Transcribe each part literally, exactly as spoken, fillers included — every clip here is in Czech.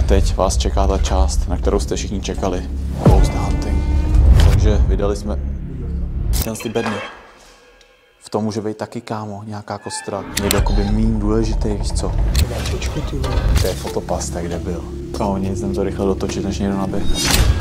teď vás čeká ta část, na kterou jste všichni čekali. Ghost hunting. Takže vydali jsme ten ty bedny. V tom může být taky, kámo, nějaká kostra. Někdo jakoby mín důležitý, víš co? To je fotopas, tak kde byl. Kámo, nic, jdem to rychle dotočit, než někdo naběhne.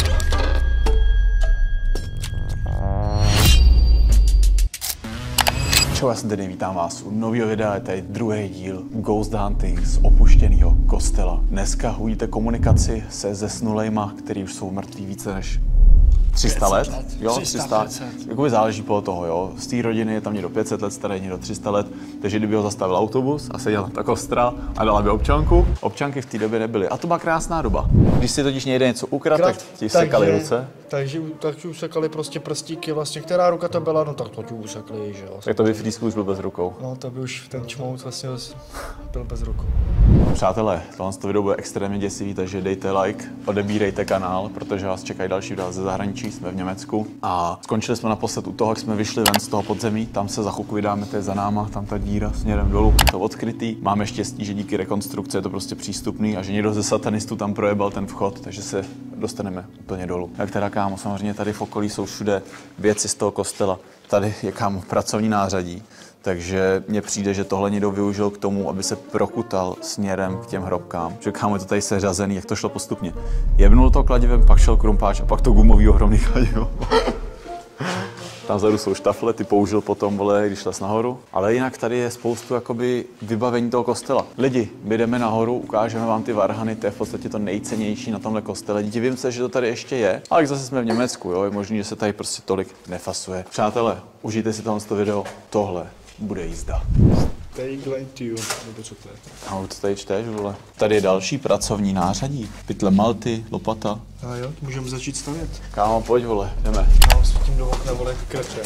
Čau, já jsem tady, vítám vás u nového videa, je tady druhý díl Ghost Hunting z opuštěného kostela. Dneska uvidíte komunikaci se zesnulejma, který už jsou mrtví více než tři sta let. Jo, tři sta. Jakoby záleží podle toho, jo. Z té rodiny je tam někdo pět set let starý, někdo tři sta let. Takže kdyby ho zastavil autobus a seděla ta kostra a dala by občanku, občanky v té době nebyly. A to byla krásná doba. Když si totiž někde něco ukradl, tak ti sekali ruce. Takže tak usekali prostě prstíky, vlastně, která ruka to byla, no tak to ti usekli, že jo. Tak to by Frýsku už byl bez rukou. No to by už ten čmout vlastně byl bez rukou. Přátelé, tohle video bude extrémně děsivý, takže dejte like, odebírejte kanál, protože vás čekají další videa ze zahraničí, jsme v Německu. A skončili jsme naposled u toho, jak jsme vyšli ven z toho podzemí, tam se za chvilku vydáme, to je za náma, tam ta díra směrem dolů, to odkrytý. Máme štěstí, že díky rekonstrukci je to prostě přístupný a že někdo ze satanistů tam projebal ten vchod, takže se dostaneme úplně dolů. Jak teda, kámo, samozřejmě tady v okolí jsou všude věci z toho kostela. Tady je, kámo, pracovní nářadí. Takže mně přijde, že tohle někdo využil k tomu, aby se prokutal směrem k těm hrobkám. Že, kámo, je to tady seřazený, jak to šlo postupně. Jebnul to kladivem, pak šel krumpáč a pak to gumový ohromný kladivo. Tam vzadu jsou štafle, ty použil potom, vole, když šles nahoru. Ale jinak tady je spoustu jakoby vybavení toho kostela. Lidi, my jdeme nahoru, ukážeme vám ty varhany, to je v podstatě to nejcennější na tomhle kostele. Divím se, že to tady ještě je, ale zase jsme v Německu, jo, je možný, že se tady prostě tolik nefasuje. Přátelé, užijte si tohle video, tohle bude jízda. Stay glad to you, nebo co to je? A to tady čteš, vole. Tady je další pracovní nářadí. Pytle malty, lopata. A jo, můžeme začít stavět. Kámo, pojď, vole, jdeme. Kámo, svítím do okna, vole, krečem.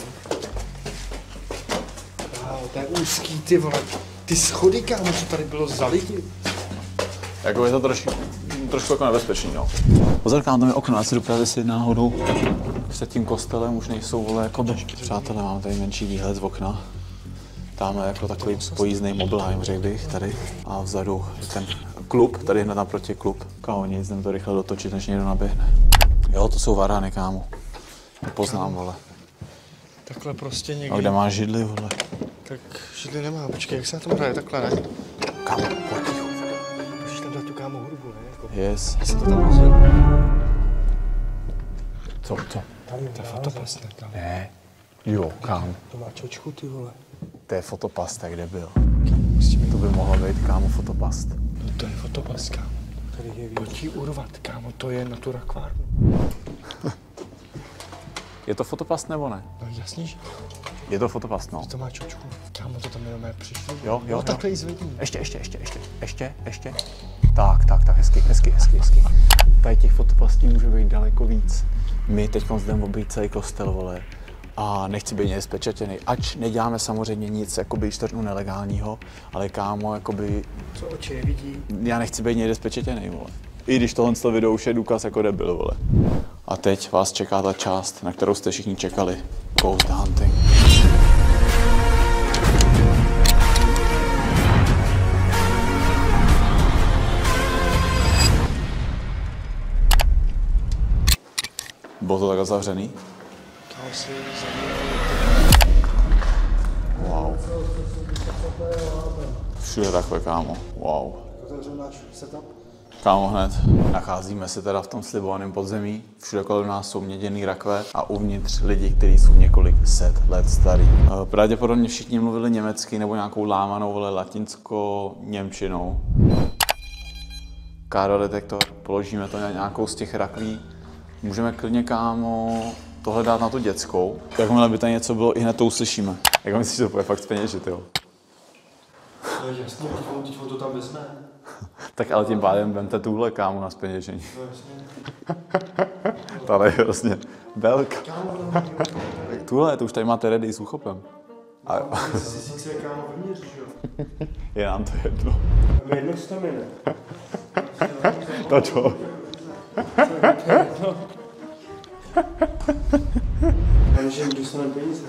Kámo, to je úzký, ty vole. Ty schody, kámo, co tady bylo za lidi. Jako je to trošku, trošku jako nebezpečný, no. Pozor, kámo, tam je okno, já si dopravě si náhodou před tím kostelem už nejsou, vole, jako dešky. Přátelé, máme tady menší výhled z okna. Tam je jako takový pojízdný Mobilheim, řekl bych, tady. A vzadu je ten klub, tady hned naproti klub. Kámo, nic, jdem to rychle dotočit, než někdo naběhne. Jo, to jsou varhany, kámo. To poznám, vole. Takhle prostě někdy. A kde máš židli, vole? Tak židli nemá, počkej, jak se na tom hraje, takhle, ne? Kámo, pojď. Můžeš tam dát tu, kámo, hudbu, ne? Jako... Yes. Já jsem to tam rozděl. Co, co? Tam je to fotopas, ne? Tam. Ne. Jo, kámo. To má čočku, ty vole. To je fotopast, tak kde byl? To by mohlo být, kámo, fotopast. No to je fotopas, kámo. Tady je větší urvat, kámo, to je natura kvárnu. Je to fotopast nebo ne? No jasně, že Je to fotopast, no. to má čočku. Kámo, to tam jenom je přišlo. Jo, jo, no, takhle ji zvedni. Ještě, ještě, ještě, ještě, ještě, ještě. Tak, tak, tak, hezky, hezky, hezky, hezky. Tady těch fotopastí může být daleko víc. My teď jdeme obejít celý kostel, vole. A nechci být někde spečetěný, ač neděláme samozřejmě nic jakoby čtvrtnu nelegálního, ale kámo, jakoby... Co oči vidí? Já nechci být někde spečetěný, vole. I když tohle video už je důkaz jako debil, vole. A teď vás čeká ta část, na kterou jste všichni čekali. Ghost hunting. Bylo to takhle zavřený? Wow. Všude takhle, kámo. Wow. Kámo, hned. Nacházíme se teda v tom slibovaném podzemí. Všude kolem nás jsou měděný rakve a uvnitř lidi, kteří jsou několik set let starý. Pravděpodobně všichni mluvili německy nebo nějakou lámanou, vole, latinsko-němčinou. Káro detektor, položíme to na nějakou z těch rakví. Můžeme klidně, kámo, tohle dát na tu dětskou. Jakmile by tam něco bylo, i hned to uslyšíme. Jak myslíš, že to bude fakt zpeněžit, jo? No jasně, teď to tam vezme. Tak ale tím pádem vemte tuhle, kámo, na zpeněžení. No jasně. Tady je vlastně belka. Tak tuhle, to už tady máte ready s úchopem. A jo. Sice kámo vnitř, jo? Je nám to jedno. Jedno s tam je, ne? To čo? Ale že jim dostaneme peníze.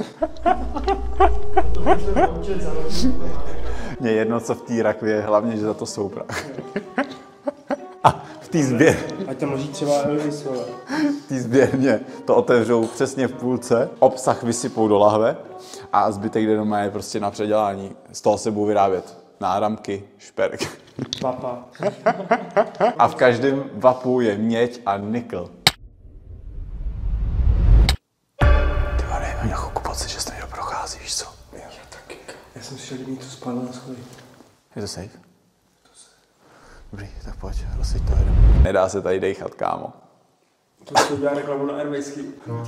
Mně jedno, co v té rakvě je, hlavně, že za to jsou prach. A v té sběr... Ať tam leží třeba Elvis, vole. V té sběrně to otevřou přesně v půlce, obsah vysypou do lahve a zbytek jde doma je prostě na předělání. Z toho se budou vyrábět náramky, šperk. Papa. A v každém vapu je měď a nikl. Ty vole, mám nějakou pocit, že se někdo prochází, víš co? Já taky. Já jsem si líbí, co spadlo na schody. Je to safe? Dobrý, tak pojď, rozsviť to jedem. Nedá se tady dejchat, kámo. To se udělá reklamu na Airwaysky.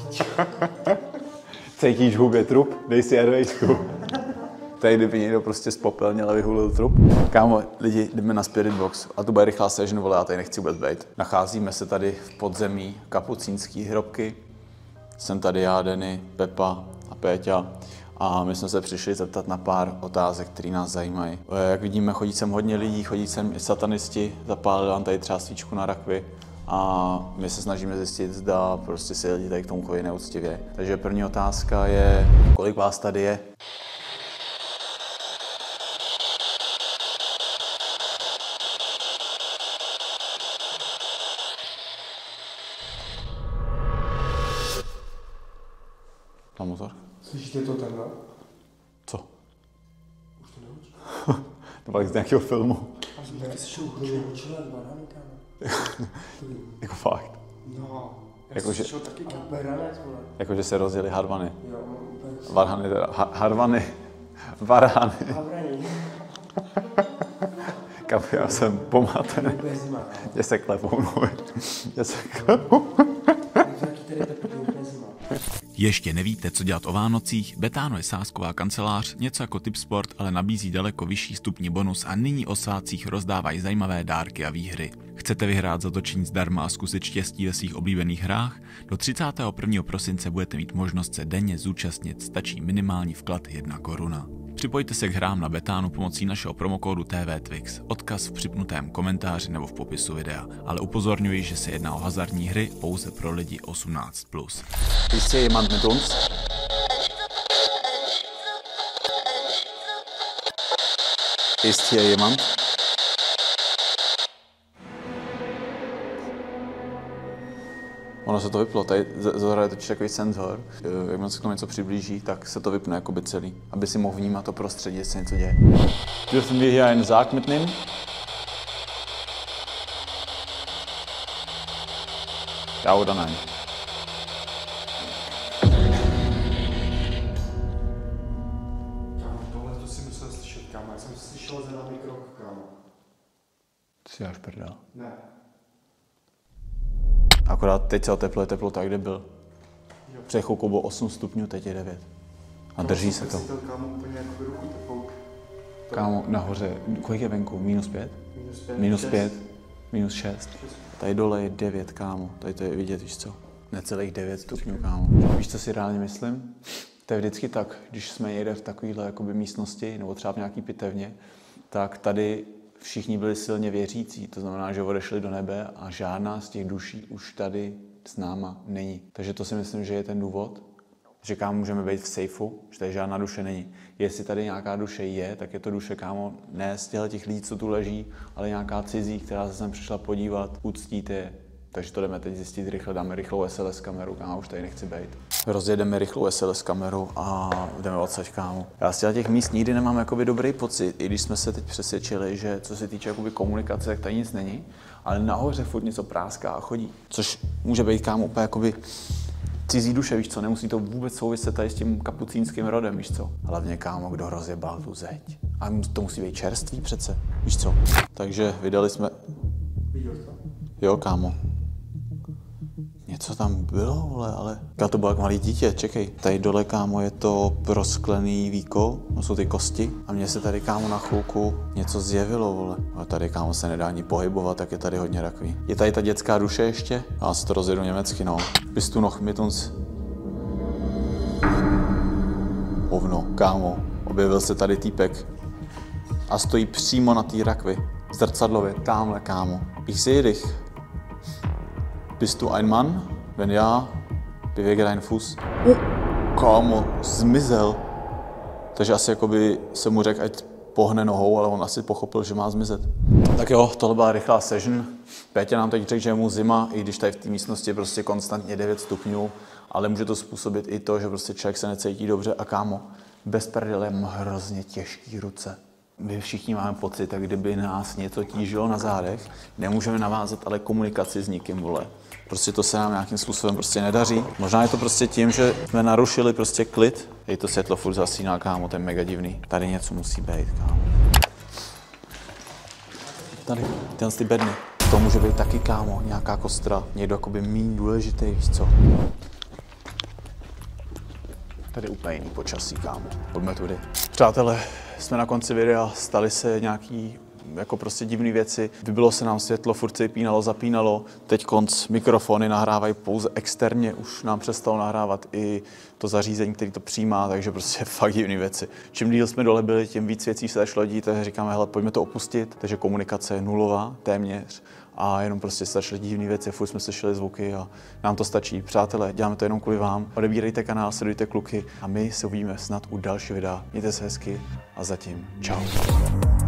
Cítíš v hubě trup? Dej si Airwaysku. Tady kdyby někdo prostě spopelněl a vyhulil trup. Kámo, lidi, jdeme na Spirit Box a to bude rychlá session, vole, já tady nechci vůbec být. Nacházíme se tady v podzemí kapucínský hrobky. Jsem tady já, Denny, Pepa a Péťa. A my jsme se přišli zeptat na pár otázek, které nás zajímají. Jak vidíme, chodí sem hodně lidí, chodí sem i satanisti, zapálili vám tady třeba svíčku na rakvi a my se snažíme zjistit, zda prostě si lidi tady k tomu chodí neúctivě. Takže první otázka je, kolik vás tady je? Tam motor. Slyšíte to tenhle? Co? Už to neučí. To bylo z nějakého filmu. A jsem taky slyšel hodně očilé, barany, kámo. Jako fakt. No. Já Jako, jsem že... slyšel taky baranec, vole. Jako, že se rozjeli harvany. Jo, úplně. Varhany teda. Ha- harvany. Varhany. Havrani. Kam já jsem pomáten. Úplně zima. Mě se klepou nohy. Mě se klepou. Taky tady teplý úplně zima. Ještě nevíte, co dělat o Vánocích? Betano je sázková kancelář, něco jako Tipsport, ale nabízí daleko vyšší stupni bonus a nyní o svátcích rozdávají zajímavé dárky a výhry. Chcete vyhrát zatočení zdarma a zkusit štěstí ve svých oblíbených hrách? Do třicátého prvního prosince budete mít možnost se denně zúčastnit, stačí minimální vklad jedna koruna. Připojte se k hrám na Betano pomocí našeho promokódu T V Twix, odkaz v připnutém komentáři nebo v popisu videa, ale upozorňuji, že se jedná o hazardní hry pouze pro lidi osmnáct plus. Ist hier jemand mit uns? Ist hier jemand? Ono se to vyplo, tady zahraje totiž takový senzor, jak se k tomu něco přiblíží, tak se to vypne jakoby celý, aby si mohl vnímat to prostředí, jestli se něco děje. Dürfen wir hier einen Sarg mitnehmen? Ja oder nein? Kámo, tohle to si musel slyšet, kámo. Já jsem slyšel za námi krok, kámo. Ty si až prdel. Ne. Akorát teď se otepluje teplota, kde byl. Před chvilkou bylo osm stupňů, teď je devět. A drží se to. To kámo úplně jako ruku tepou. Kámo, nahoře, kolik je venku? Minus pět? Minus pět. Minus šest. pět? Minus šest. Tady dole je devět, kámo. Tady to je vidět, víš co? Necelých devět stupňů, kámo. Víš, co si reálně myslím? To je vždycky tak, když jsme někde v takovéhle jakoby místnosti, nebo třeba v nějaký pitevně, tak tady všichni byli silně věřící. To znamená, že odešli do nebe a žádná z těch duší už tady s náma není. Takže to si myslím, že je ten důvod, že kámo můžeme být v sejfu, že tady žádná duše není. Jestli tady nějaká duše je, tak je to duše, kámo, ne z těch lidí, co tu leží, ale nějaká cizí, která se sem přišla podívat, uctít je. Takže to jdeme teď zjistit rychle, dáme rychlou S L S kameru, kámo, už tady nechci být. Rozjedeme rychlou S L S kameru a jdeme odsaď, kámo. Já z těch míst nikdy nemám jakoby dobrý pocit, i když jsme se teď přesvědčili, že co se týče jakoby komunikace, tak tady nic není, ale nahoře furt něco práská a chodí. Což může být, kámo, úplně jakoby cizí duše, víš co, nemusí to vůbec souviset tady s tím kapucínským rodem, víš co. Hlavně, kámo, kdo rozjebal tu zeď. A to musí být čerstvý přece, víš co. Takže vydali jsme... Viděl jsi to? Jo, kámo. Něco tam bylo, vole, ale... Já to bylo jak malý dítě, čekej. Tady dole, kámo, je to prosklený víko, no jsou ty kosti. A mně se tady, kámo, na chvilku něco zjevilo, vole. A tady, kámo, se nedá ani pohybovat, tak je tady hodně rakví. Je tady ta dětská duše ještě? Já se to rozjedu německy, no. Bist du noch mit uns? Hovno, kámo. Objevil se tady týpek. A stojí přímo na té rakvi. Zrcadlově, tamhle, kámo. Ich sehe dich. Bist du ein Mann? Wenn ja, bewege deinen Fuß. Uh, kámo, zmizel. Takže asi jakoby jsem mu řekl, ať pohne nohou, ale on asi pochopil, že má zmizet. Tak jo, tohle byla rychlá session. Pétě nám teď řekl, že je mu zima, i když tady v té místnosti je prostě konstantně devět stupňů, ale může to způsobit i to, že prostě člověk se necítí dobře a kámo, bez prdele mám hrozně těžký ruce. My všichni máme pocit, jak kdyby nás něco tížilo na zádech, nemůžeme navázat ale komunikaci s nikým, vole. Prostě to se nám nějakým způsobem prostě nedaří. Možná je to prostě tím, že jsme narušili prostě klid. Hej, to světlo furt zasíná, kámo, to je mega divný. Tady něco musí být, kámo. Tady, tyhle ty bedny. To může být taky, kámo, nějaká kostra. Někdo jakoby míň důležitý, víš co? Tady je úplně jiný počasí, kámo. Pojďme tudy. Přátelé, jsme na konci videa, staly se nějaký jako prostě divné věci. Vybilo se nám světlo, furt se vypínalo, zapínalo. Teď konc mikrofony nahrávají pouze externě, už nám přestalo nahrávat i to zařízení, který to přijímá, takže prostě fakt divné věci. Čím díl jsme dole byli, tím víc věcí se začalo dít, takže říkáme, hele, pojďme to opustit, takže komunikace je nulová téměř. A jenom prostě se začaly divné věci, furt jsme slyšeli zvuky a nám to stačí. Přátelé, děláme to jenom kvůli vám. Odebírejte kanál, sledujte kluky a my se uvidíme snad u dalšího videa. Mějte se hezky a zatím čau.